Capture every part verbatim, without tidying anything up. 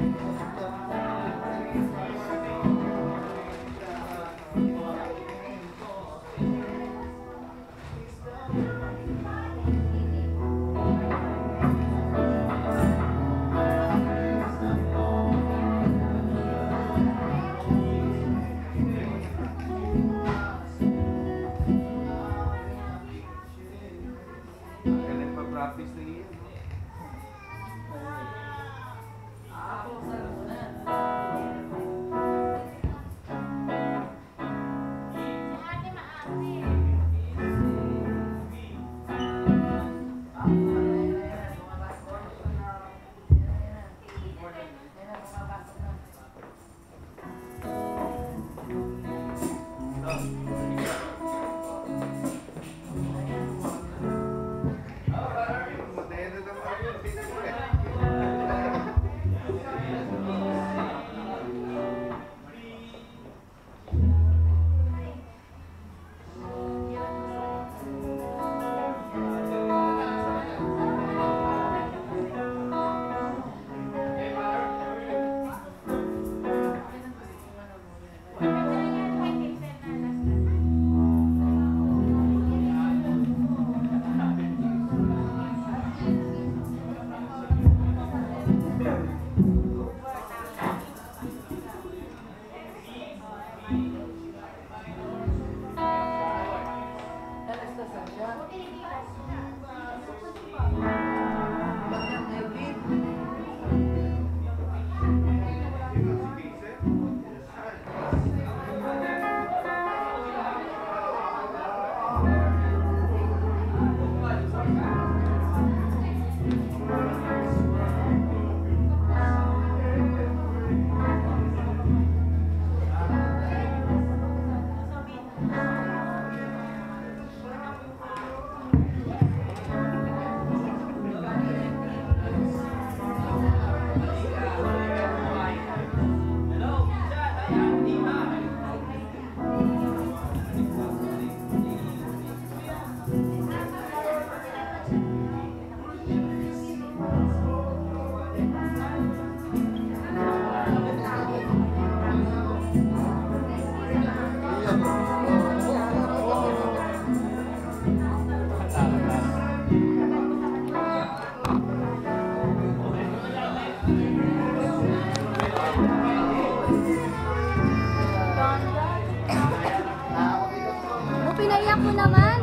Pinaiyak mo naman.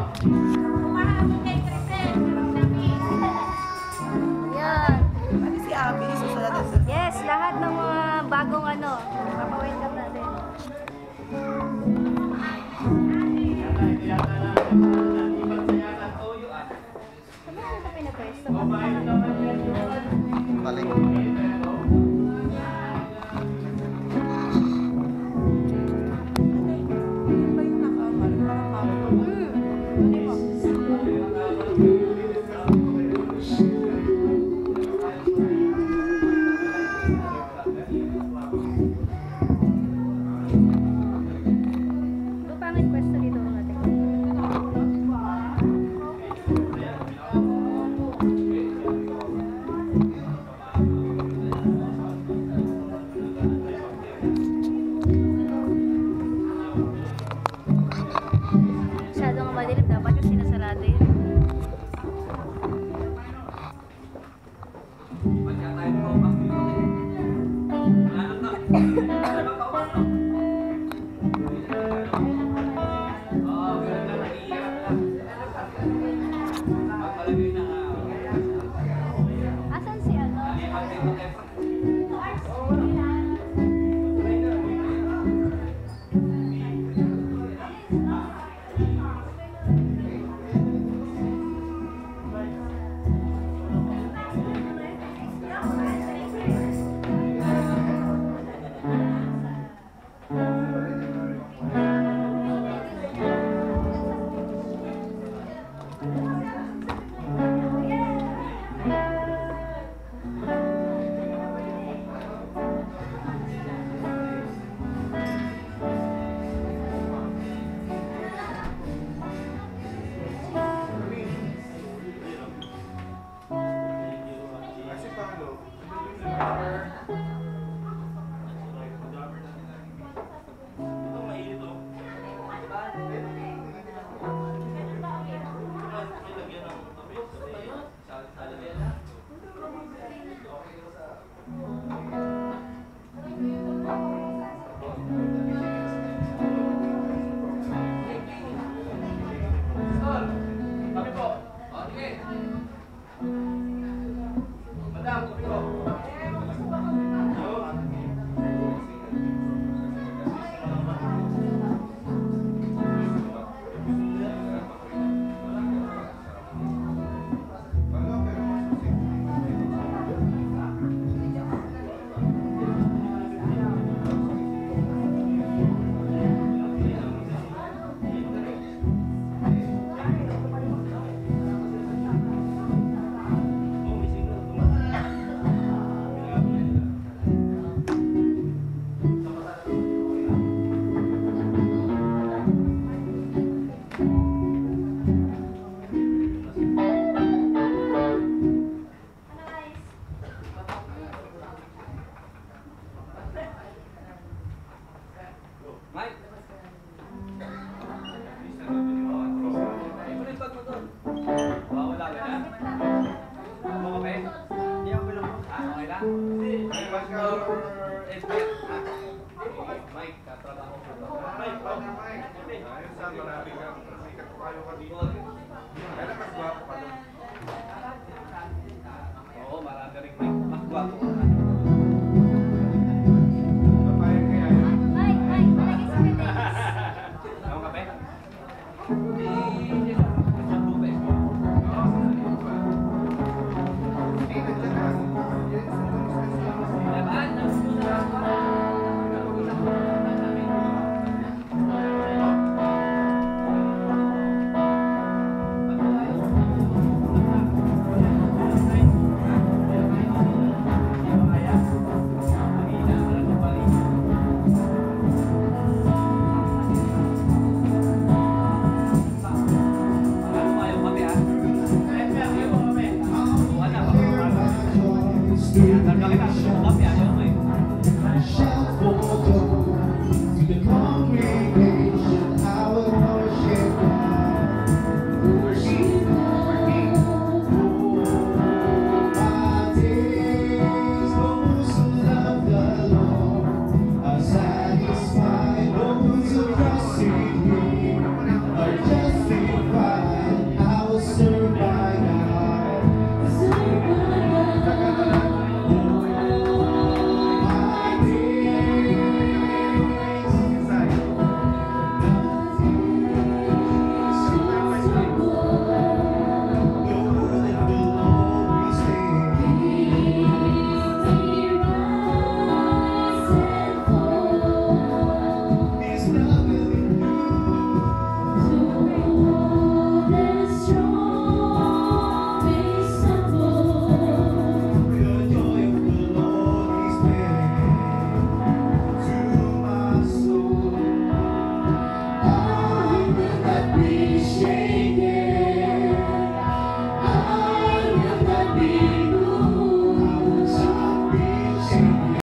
Yan. Ano si Abby? Susunod na. Yes, lahat ng mga bagong ano, papawelcome natin. Saan ba ito pinapwesto? Balik. Asan si ano? na? May pastor Edwin. Mike, katrabaho ko ba? Mike, Mike. Ayun sa marami ka. Sikat ko kayo ka dito. Kailan mas gwapo ka doon? Oo, marami rin Mike. Mas gwapo ka. Babae kaya yun? Mike, Mike, malagay sa pepe. Ako kape? Hindi, nandiyan na. Yan, sa doon sa Shout for joy to the congregation, our worship God. Worship God. Oh, my days, those who love the Lord are satisfied. Those who trust in Him are justified. I will serve my God. Serve my God. Shaken.